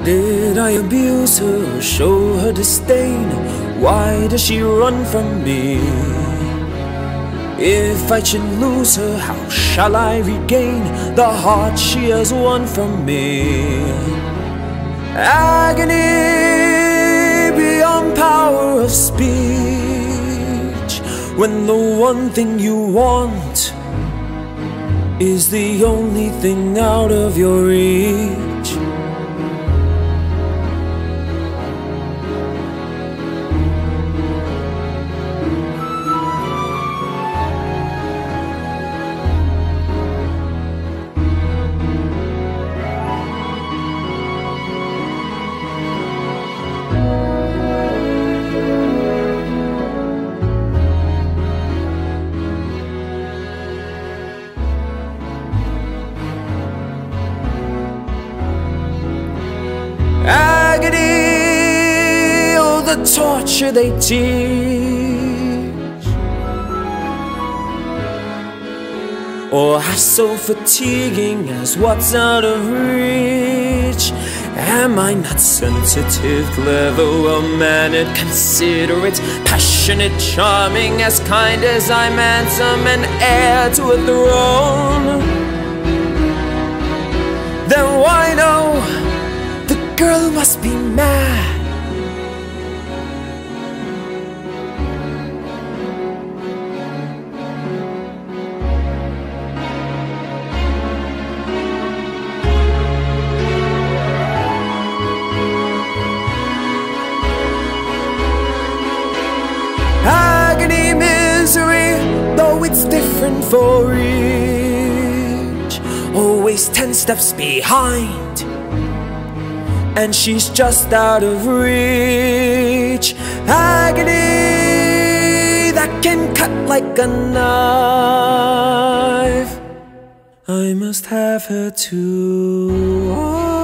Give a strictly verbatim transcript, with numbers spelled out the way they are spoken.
did I abuse her or show her disdain? Why does she run from me? If I should lose her, how shall I regain the heart she has won from me? Agony beyond power of speech, when the one thing you want is the only thing out of your reach. Agony, oh, the torture they teach, or how so fatiguing as what's out of reach. Am I not sensitive, clever, well-mannered, considerate, passionate, charming, as kind as I'm handsome, and heir to a throne? Then why no? The girl must be mad. Agony, misery, though it's different for each, always ten steps behind, and she's just out of reach. Agony that can cut like a knife, I must have her too.